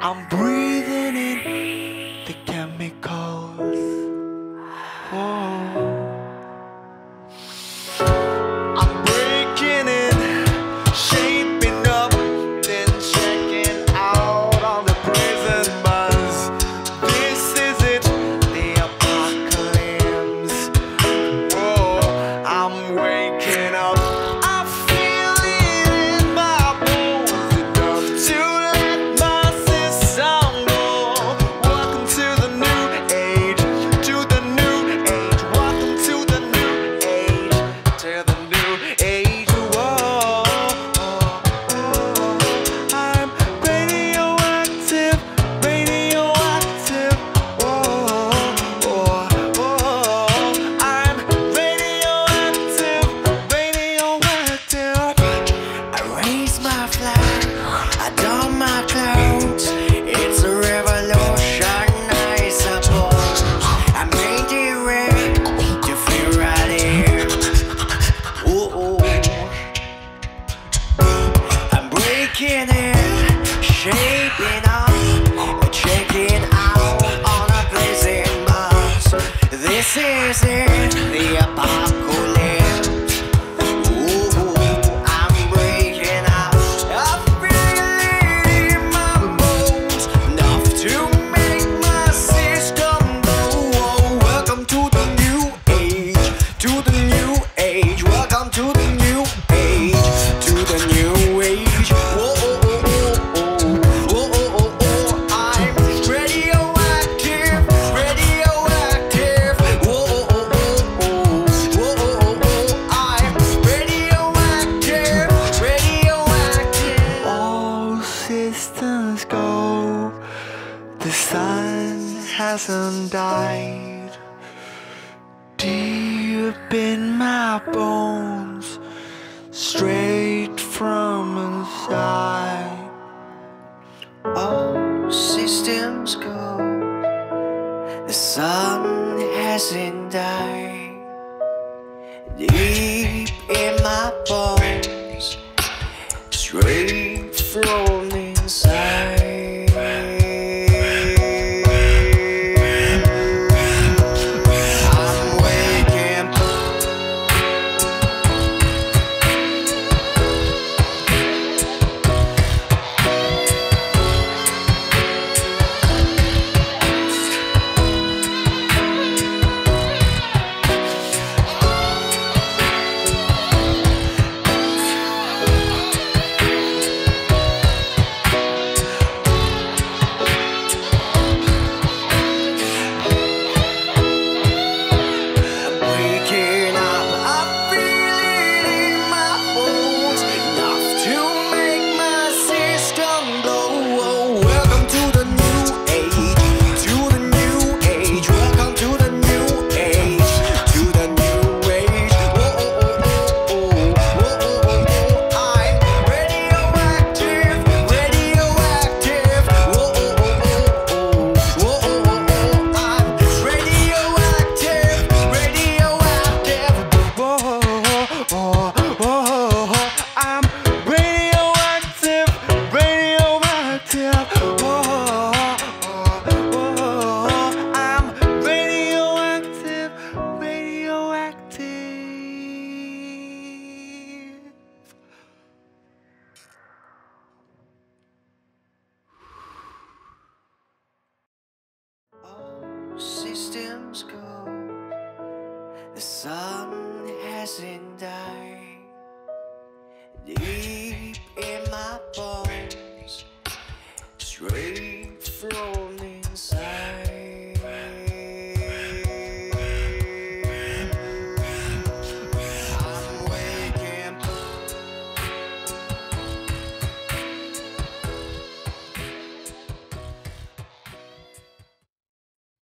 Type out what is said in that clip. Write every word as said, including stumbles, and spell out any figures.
I'm breathing in the chemicals. Whoa. I'm breaking in, shaping up, then checking out on the prison bus. This is it, the apocalypse. Whoa, I'm waking up. I feel it in my bones enough to let my system go. Welcome to the new age, to the new age. Welcome to the new age, to the new age. Whoa, I'm radioactive, radioactive. Whoa, I'm radioactive, radioactive. I raise my flag, I don my clothes. It's a revolution, I suppose. I made it red to feel right here. Ooh, I'm breaking in, shaping up, checking out on a blazing bus. This is it, the apocalypse. Ooh, I'm breaking out. I feel it in my bones, enough to make my system go. Welcome to the new age, to the new age. Welcome to the new age, to the new age. Whoa, I'm radioactive, radioactive. Whoa, I'm radioactive, radioactive. All systems go. The sun hasn't died. Deep in my bones, straight from inside. All systems go. The sun hasn't died. Deep in my bones, straight from inside. I'm waking up. Waking up, I feel it in my bones, enough to make my system glow. Welcome to the new age, to the new age. Welcome to the new age, to the new age. I'm radioactive, radioactive. I'm radioactive, radioactive. I'm radioactive, radioactive. I'm radioactive, radioactive. All systems go. The sun hasn't died.